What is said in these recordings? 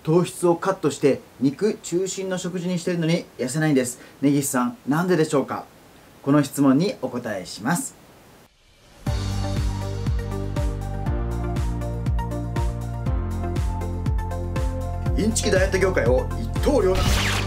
糖質をカットして肉中心の食事にしているのに痩せないんです。根岸さん、なんででしょうか？この質問にお答えします。インチキダイエット業界を一刀両断。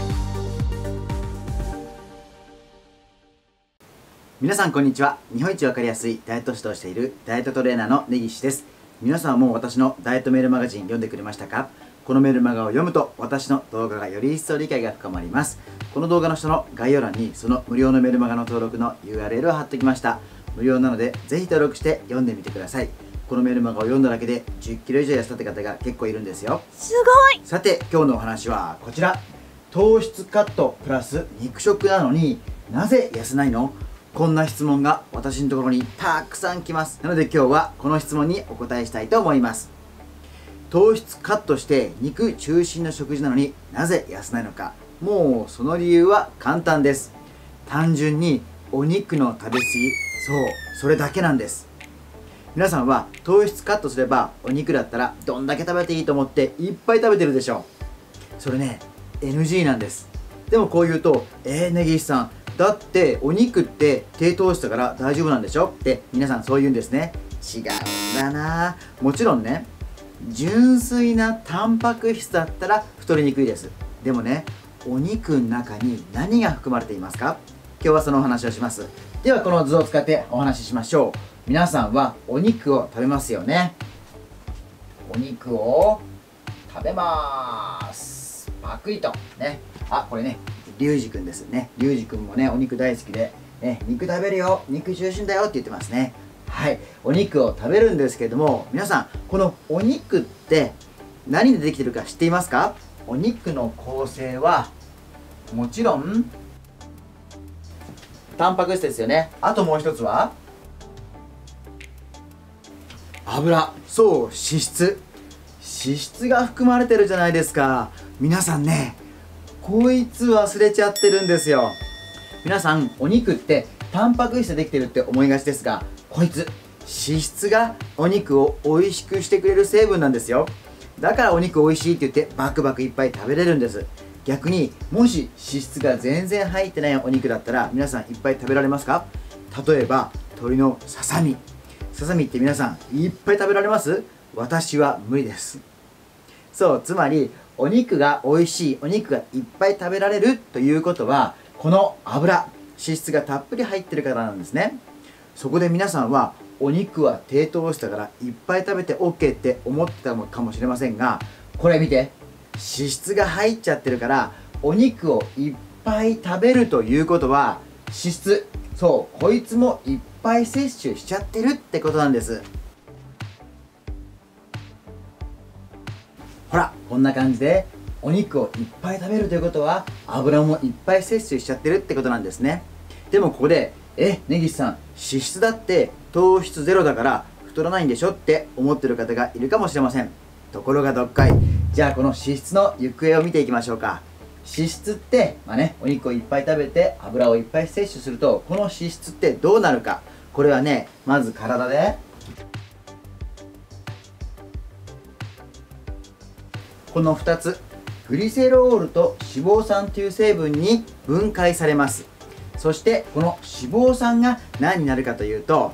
皆さんこんにちは。日本一わかりやすいダイエット指導をしているダイエットトレーナーの根岸です。皆さんはもう私のダイエットメールマガジン読んでくれましたか？このメールマガを読むと私の動画がより一層理解が深まります。この動画の下の概要欄にその無料のメールマガの登録の URL を貼っておきました。無料なのでぜひ登録して読んでみてください。このメールマガを読んだだけで10キロ以上痩せたって方が結構いるんですよ。 すごい。 さて今日のお話はこちら。糖質カットプラス肉食なのになぜ痩せないの？こんな質問が私のところにたくさん来ます。なので今日はこの質問にお答えしたいと思います。糖質カットして肉中心の食事なのになぜ痩せないのか。もうその理由は簡単です。単純にお肉の食べ過ぎ、それだけなんです。皆さんは糖質カットすればお肉だったらどんだけ食べていいと思っていっぱい食べてるでしょう。それね NG なんです。でもこう言うと根岸さんだってお肉って低糖質だから大丈夫なんでしょって皆さんそう言うんですね。違うんだな。もちろんね、純粋なタンパク質だったら太りにくいです。でもね、お肉の中に何が含まれていますか？今日はそのお話をします。ではこの図を使ってお話ししましょう。皆さんはお肉を食べますよね。お肉を食べます。パクリとね。これね、リュウジくんですね。リュウジくんもね、お肉大好きで、肉食べるよ、肉中心だよって言ってますね。はい、お肉を食べるんですけれども、皆さんこのお肉って何でできてるか知っていますか？お肉の構成はもちろんタンパク質ですよね。あともう一つは油、そう、脂質が含まれてるじゃないですか。皆さんね、こいつ忘れちゃってるんですよ。皆さんお肉ってタンパク質でできてるって思いがちですが、こいつ脂質がお肉を美味しくしてくれる成分なんですよ。だからお肉美味しいって言ってバクバクいっぱい食べれるんです。逆にもし脂質が全然入ってないお肉だったら皆さんいっぱい食べられますか？例えば鶏のささみって皆さんいっぱい食べられます？私は無理です。そう、つまりお肉が美味しい、お肉がいっぱい食べられるということは、この脂質がたっぷり入ってるからなんですね。そこで皆さんはお肉は低糖質だからいっぱい食べて OK って思ってたのかもしれませんが、これ見て、脂質が入っちゃってるからお肉をいっぱい食べるということは脂質、そうこいつもいっぱい摂取しちゃってるってことなんです。ほらこんな感じでお肉をいっぱい食べるということは油もいっぱい摂取しちゃってるってことなんですね。でもここで根岸さん、脂質だって糖質ゼロだから太らないんでしょって思ってる方がいるかもしれません。ところがどっかい。じゃあこの脂質の行方を見ていきましょうか。脂質ってお肉をいっぱい食べて油をいっぱい摂取すると、この脂質ってどうなるか。これはね、まず体でこの2つ、グリセロールと脂肪酸という成分に分解されます。そしてこの脂肪酸が何になるかというと、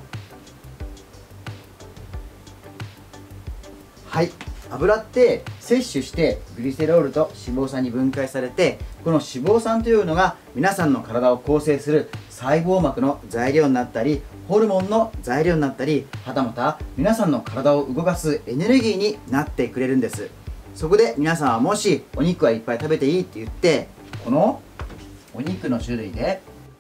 油って摂取してグリセロールと脂肪酸に分解されて、この脂肪酸というのが皆さんの体を構成する細胞膜の材料になったり、ホルモンの材料になったり、はたまた皆さんの体を動かすエネルギーになってくれるんです。そこで皆さんはもしお肉はいっぱい食べていいって言って、このお肉の種類で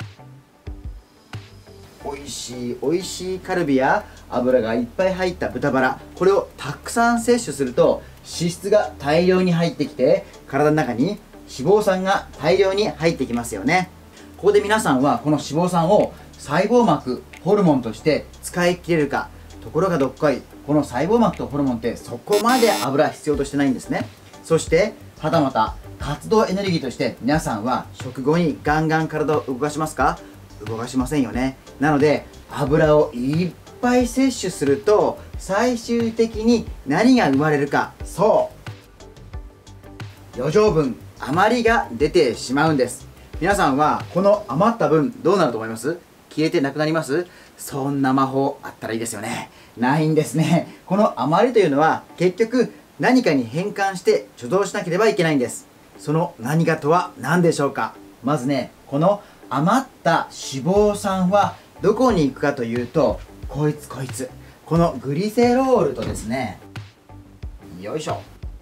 おいしいカルビや油がいっぱい入った豚バラ、これをたくさん摂取すると脂質が大量に入ってきて、体の中に脂肪酸が大量に入ってきますよね。ここで皆さんはこの脂肪酸を細胞膜、ホルモンとして使い切れるか。ところがどっこい、この細胞膜とホルモンってそこまで油必要としてないんですね。そしてはたまた活動エネルギーとして皆さんは食後にガンガン体を動かしますか？動かしませんよね。なので油をいっぱい摂取すると最終的に何が生まれるか。そう、 余剰分、余りが出てしまうんです。皆さんはこの余った分どうなると思います？消えてなくなります？そんな魔法あったらいいですよね。ないんですね。この余りというのは結局何かに変換して貯蔵しなければいけないんです。その何かとは何でしょうか？まずね、この余った脂肪酸はどこに行くかというと、こいつこのグリセロールとですね、よいしょ、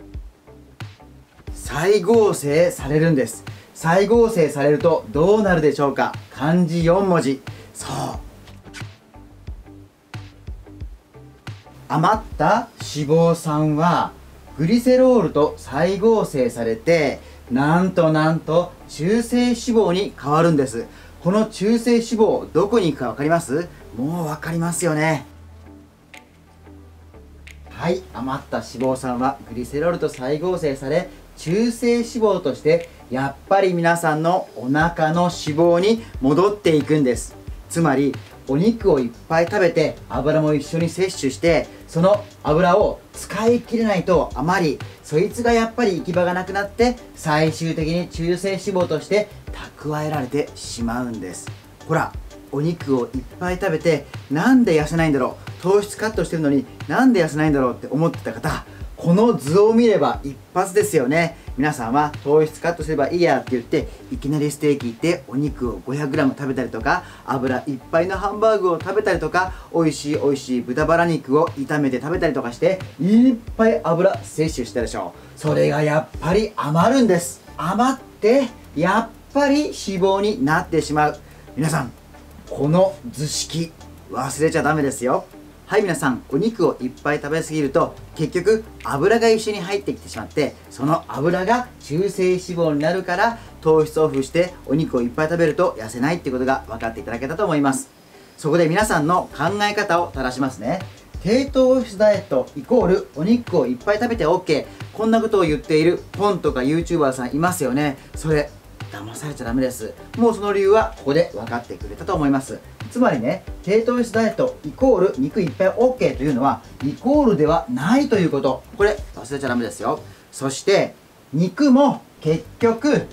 再合成されるんです。再合成されるとどうなるでしょうか？漢字4文字。そう、余った脂肪酸はグリセロールと再合成されて、なんと中性脂肪に変わるんです。この中性脂肪どこに行くか分かります？もう分かりますよね。はい、余った脂肪酸はグリセロールと再合成され、中性脂肪としてやっぱり皆さんのお腹の脂肪に戻っていくんです。つまりお肉をいっぱい食べて油も一緒に摂取して、その油を使い切れないと余り、そいつがやっぱり行き場がなくなって最終的に中性脂肪として蓄えられてしまうんです。ほら、お肉をいっぱい食べてなんで痩せないんだろう、糖質カットしてるのになんで痩せないんだろうって思ってた方、この図を見れば一発ですよね。皆さんは糖質カットすればいいやって言っていきなりステーキ行ってお肉を 500g 食べたりとか、油いっぱいのハンバーグを食べたりとか、美味しい豚バラ肉を炒めて食べたりとかしていっぱい油摂取したでしょう。それがやっぱり余るんです。余ってやっぱり脂肪になってしまう。皆さん、この図式忘れちゃダメですよ。はい、皆さん、お肉をいっぱい食べ過ぎると結局油が一緒に入ってきてしまって、その油が中性脂肪になるから、糖質オフしてお肉をいっぱい食べると痩せないってことが分かっていただけたと思います。そこで皆さんの考え方を正しますね。低糖質ダイエットイコールお肉をいっぱい食べて OK、 こんなことを言っている本とか YouTuber さんいますよね。それ騙されちゃダメです。もうその理由はここで分かってくれたと思います。つまりね、低糖質ダイエットイコール肉いっぱい OK というのはイコールではないということ、これ忘れちゃダメですよ。そして肉も結局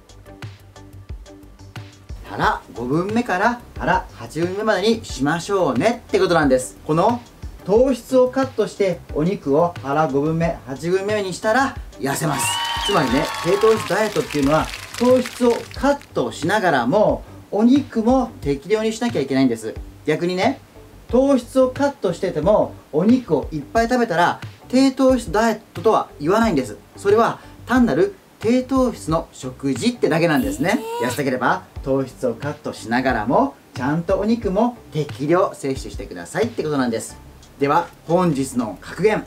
腹5分目から腹8分目までにしましょうねってことなんです。この糖質をカットしてお肉を腹5分目8分目にしたら痩せます。つまりね、低糖質ダイエットっていうのは糖質をカットしながらもお肉も適量にしなきゃいけないんです。逆にね、糖質をカットしててもお肉をいっぱい食べたら低糖質ダイエットとは言わないんです。それは単なる低糖質の食事ってだけなんですね。痩せたければ糖質をカットしながらもちゃんとお肉も適量摂取してくださいってことなんです。では本日の格言、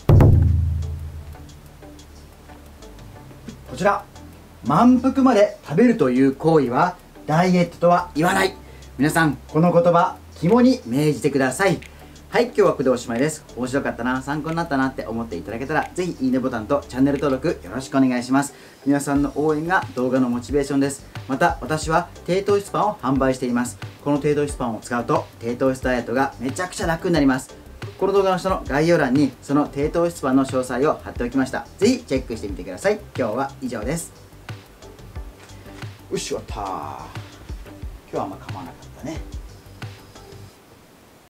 こちら、満腹まで食べるという行為はダイエットとは言わない。皆さん、この言葉肝に銘じてください。はい、今日はこれでおしまいです。面白かったな、参考になったなって思っていただけたら、ぜひいいねボタンとチャンネル登録よろしくお願いします。皆さんの応援が動画のモチベーションです。また私は低糖質パンを販売しています。この低糖質パンを使うと低糖質ダイエットがめちゃくちゃ楽になります。この動画の下の概要欄にその低糖質パンの詳細を貼っておきました。ぜひチェックしてみてください。今日は以上です。よし、終わった。今日はあんま構わなかったね。